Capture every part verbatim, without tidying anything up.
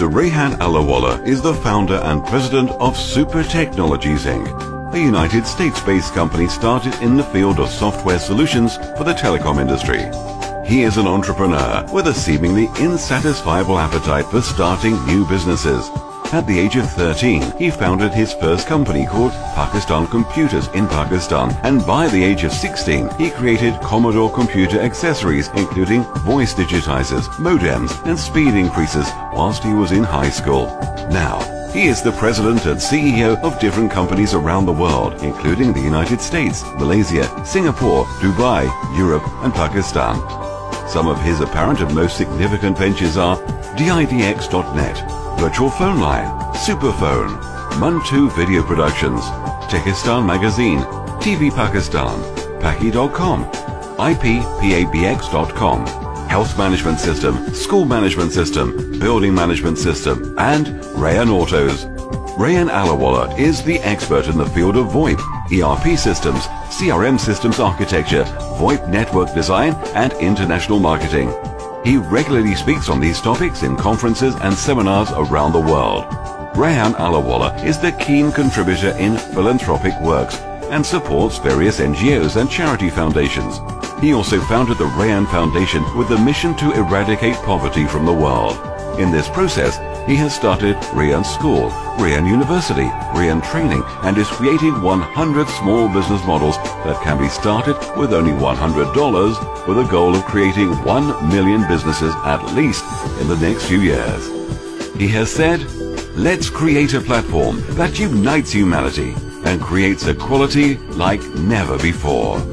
Mister Rehan Alawala is the founder and president of Super Technologies Incorporated, a United States-based company started in the field of software solutions for the telecom industry. He is an entrepreneur with a seemingly insatisfiable appetite for starting new businesses. At the age of thirteen, he founded his first company called Pakistan Computers in Pakistan, and by the age of sixteen, he created Commodore computer accessories including voice digitizers, modems, and speed increasers whilst he was in high school. Now, he is the president and C E O of different companies around the world, including the United States, Malaysia, Singapore, Dubai, Europe, and Pakistan. Some of his apparent and most significant ventures are D I D X dot net, Virtual Phone Line, Superphone, Mantu Video Productions, Techistan Magazine, T V Pakistan, Paki dot com, I P Pabx dot com, Health Management System, School Management System, Building Management System, and Rayan Autos. Rehan Alawala is the expert in the field of VoIP, E R P systems, C R M systems architecture, VoIP network design, and international marketing. He regularly speaks on these topics in conferences and seminars around the world. Rehan Alawala is the keen contributor in philanthropic works and supports various N G Os and charity foundations. He also founded the Rehan Foundation with the mission to eradicate poverty from the world. In this process, he has started Rehan School, Rehan University, Rehan Training, and is creating one hundred small business models that can be started with only one hundred dollars, with a goal of creating one million businesses at least in the next few years. He has said, "Let's create a platform that unites humanity and creates equality like never before."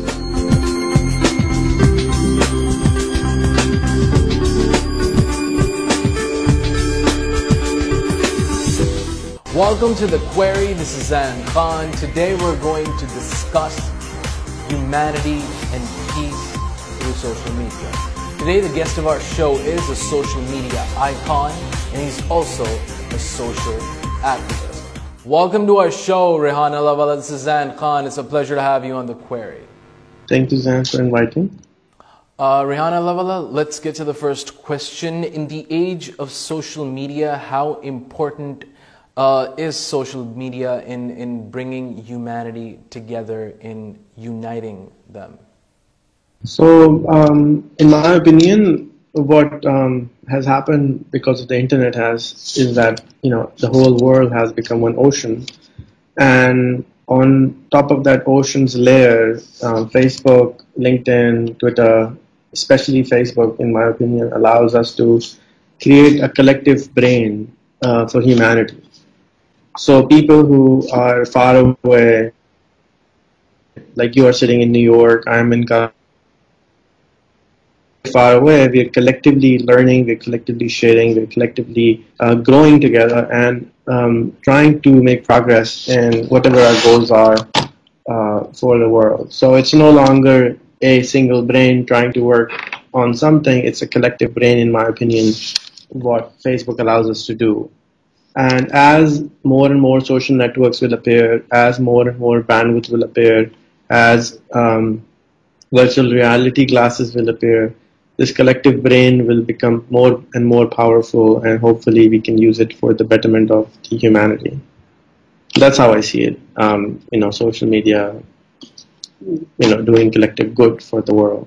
Welcome to The Query. This is Zain. Today we're going to discuss humanity and peace through social media. Today the guest of our show is a social media icon, and he's also a social activist. Welcome to our show, Rehan Alawala. This is Zain Khan. It's a pleasure to have you on The Query. Thank you, Zain, for inviting. Uh, Rehan Alawala, let's get to the first question. In the age of social media, how important Uh, is social media in, in bringing humanity together, in uniting them? So, um, in my opinion, what um, has happened because of the internet has is that, you know, the whole world has become one ocean, and on top of that ocean's layer, um, Facebook, LinkedIn, Twitter, especially Facebook, in my opinion, allows us to create a collective brain uh, for humanity. So people who are far away, like you are sitting in New York, I'm in Ghana, far away, we're collectively learning, we're collectively sharing, we're collectively uh, growing together and um, trying to make progress in whatever our goals are uh, for the world. So it's no longer a single brain trying to work on something, it's a collective brain, in my opinion, what Facebook allows us to do. And as more and more social networks will appear, as more and more bandwidth will appear, as um, virtual reality glasses will appear, this collective brain will become more and more powerful, and hopefully we can use it for the betterment of the humanity. That's how I see it. Um, you know, social media, you know, doing collective good for the world.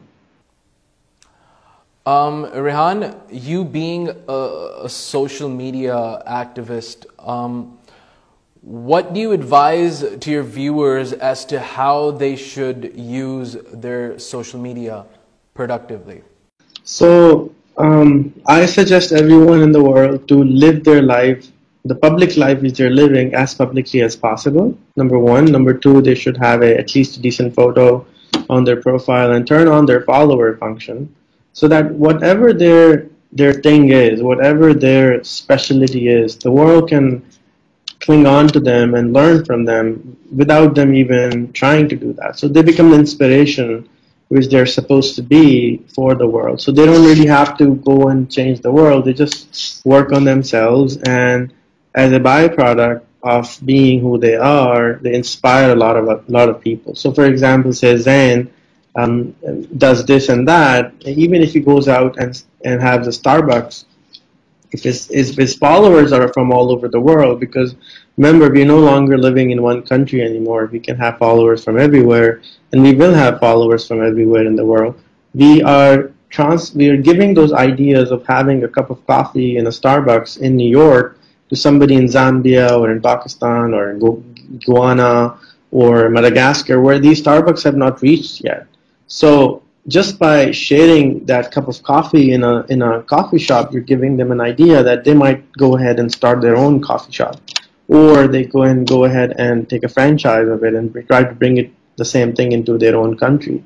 Um, Rehan, you being a, a social media activist, um, what do you advise to your viewers as to how they should use their social media productively? So um, I suggest everyone in the world to live their life, the public life which they're living, as publicly as possible. Number one. Number two, they should have a, at least a decent photo on their profile and turn on their follower function, so that whatever their their thing is, whatever their specialty is, the world can cling on to them and learn from them without them even trying to do that. So they become the inspiration which they're supposed to be for the world. So they don't really have to go and change the world. They just work on themselves, and as a byproduct of being who they are, they inspire a lot of a lot of people. So for example, say Zain Um, does this and that, even if he goes out and and has a Starbucks if his, if his followers are from all over the world, because remember, we're no longer living in one country anymore. We can have followers from everywhere, and we will have followers from everywhere in the world. We are trans we are giving those ideas of having a cup of coffee in a Starbucks in New York to somebody in Zambia or in Pakistan or in Gu Guyana or Madagascar, where these Starbucks have not reached yet. So just by sharing that cup of coffee in a in a coffee shop, you're giving them an idea that they might go ahead and start their own coffee shop, or they go and go ahead and take a franchise of it and try to bring it the same thing into their own country.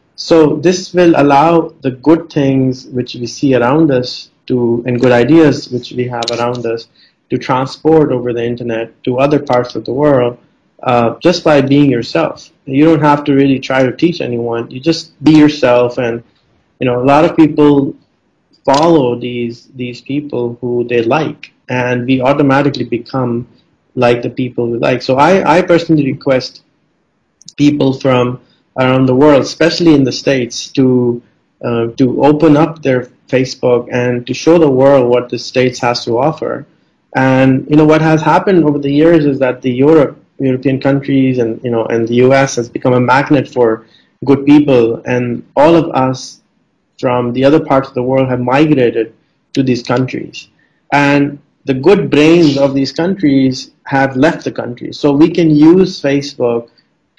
So this will allow the good things which we see around us to, and good ideas which we have around us, to transport over the internet to other parts of the world, uh, just by being yourself. You don't have to really try to teach anyone. You just be yourself, and you know, a lot of people follow these these people who they like, and we automatically become like the people we like. So I, I personally request people from around the world, especially in the States, to uh, to open up their Facebook and to show the world what the States has to offer. And you know, what has happened over the years is that the Europe, European countries and you know and the U S has become a magnet for good people, and all of us from the other parts of the world have migrated to these countries. And the good brains of these countries have left the country. So we can use Facebook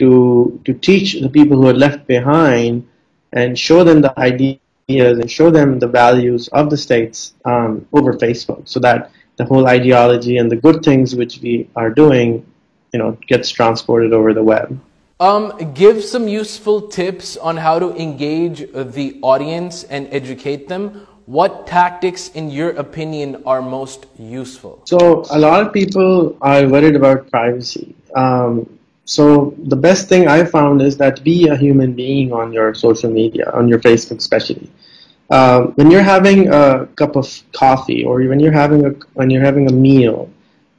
to to teach the people who are left behind and show them the ideas and show them the values of the States um, over Facebook, so that the whole ideology and the good things which we are doing, you know, gets transported over the web. Um, give some useful tips on how to engage the audience and educate them. What tactics, in your opinion, are most useful? So a lot of people are worried about privacy. Um, so the best thing I found is that be a human being on your social media, on your Facebook especially. Um, when you're having a cup of coffee, or when you're having a when you're having a meal,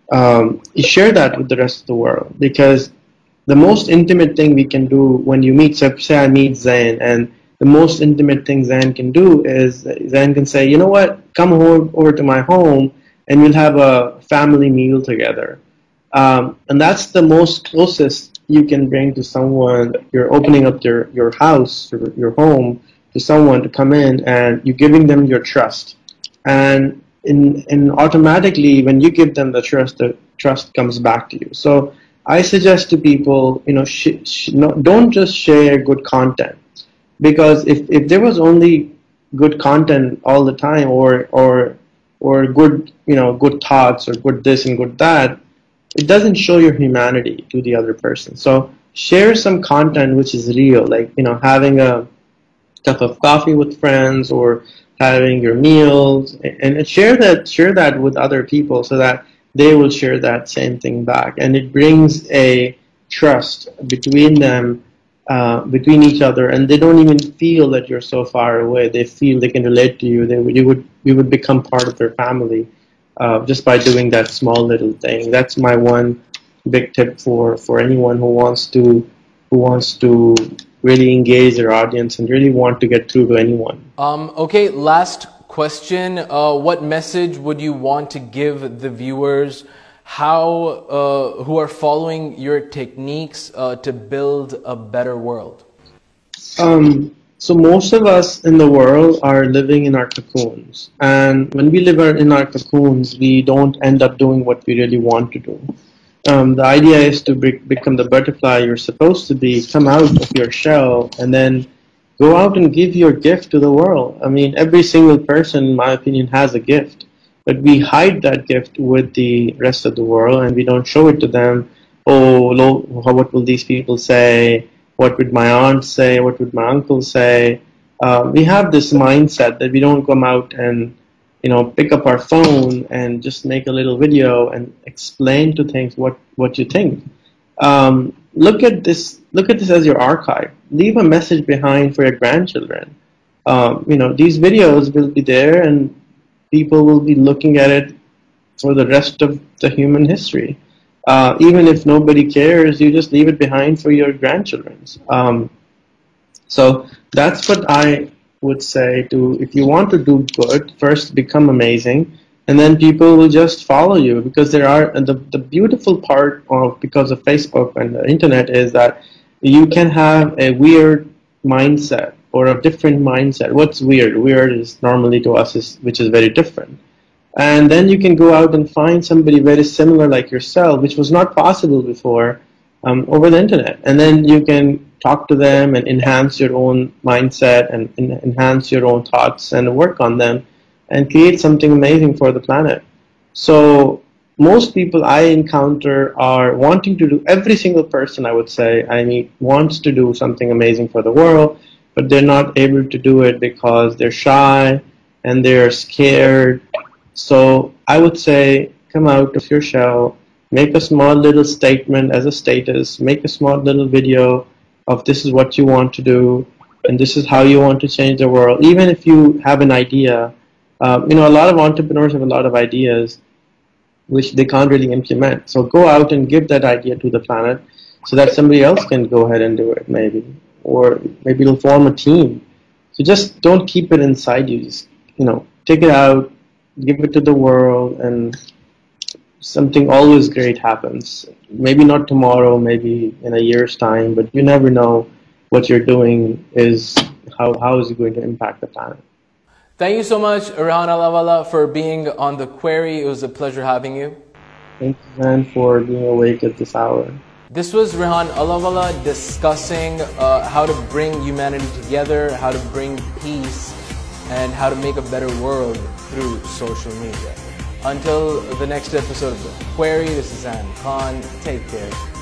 um, you share that with the rest of the world, because the most intimate thing we can do when you meet, so say I meet Zain, and the most intimate thing Zain can do is Zain can say, you know what, come home, over to my home and we'll have a family meal together. Um, and that's the most closest you can bring to someone. You're opening up your, your house, your, your home, to someone to come in, and you're giving them your trust. And in, in automatically, when you give them the trust, the trust comes back to you. So I suggest to people, you know, sh sh no, don't just share good content, because if, if there was only good content all the time, or or or good, you know, good thoughts or good this and good that, it doesn't show your humanity to the other person. So share some content which is real, like, you know, having a cup of coffee with friends, or having your meals, and share that share that with other people, so that they will share that same thing back, and it brings a trust between them, uh, between each other, and they don't even feel that you're so far away. They feel they can relate to you. They you would you would become part of their family, uh, just by doing that small little thing. That's my one big tip for for anyone who wants to who wants to really engage their audience and really want to get through to anyone. Um, okay, last question. Uh, what message would you want to give the viewers how uh, who are following your techniques uh, to build a better world? Um, so most of us in the world are living in our cocoons, and when we live in our cocoons, we don't end up doing what we really want to do. Um, the idea is to be, become the butterfly you're supposed to be, come out of your shell, and then go out and give your gift to the world. I mean, every single person, in my opinion, has a gift, but we hide that gift with the rest of the world, and we don't show it to them. Oh, lo, what will these people say? What would my aunt say? What would my uncle say? Uh, we have this mindset that we don't come out and, you know, pick up our phone and just make a little video and explain to things what, what you think. Um, look at this, look at this as your archive. Leave a message behind for your grandchildren. Um, you know, these videos will be there, and people will be looking at it for the rest of the human history. Uh, even if nobody cares, you just leave it behind for your grandchildren. Um, so that's what I would say to, if you want to do good, first become amazing, and then people will just follow you, because there are, and the, the beautiful part of, because of Facebook and the internet, is that you can have a weird mindset or a different mindset. What's weird? Weird is normally to us is, which is very different. And then you can go out and find somebody very similar like yourself, which was not possible before, um, over the internet. And then you can talk to them and enhance your own mindset and, and enhance your own thoughts and work on them and create something amazing for the planet. So most people I encounter are wanting to do, every single person I would say I meet wants to do something amazing for the world, but they're not able to do it because they're shy and they're scared. So I would say, come out of your shell, make a small little statement as a status, make a small little video of this is what you want to do, and this is how you want to change the world. Even if you have an idea, uh, you know, a lot of entrepreneurs have a lot of ideas which they can't really implement. So go out and give that idea to the planet so that somebody else can go ahead and do it, maybe. Or maybe you'll form a team. So just don't keep it inside you. Just, you know, take it out, give it to the world, and something always great happens. Maybe not tomorrow, maybe in a year's time, but you never know what you're doing is, how, how is it going to impact the planet. Thank you so much, Rehan Alawala, for being on The Query. It was a pleasure having you. Thank you, Zain, for being awake at this hour. This was Rehan Alawala discussing uh, how to bring humanity together, how to bring peace, and how to make a better world through social media. Until the next episode of The Query, this is Zain Khan. Take care.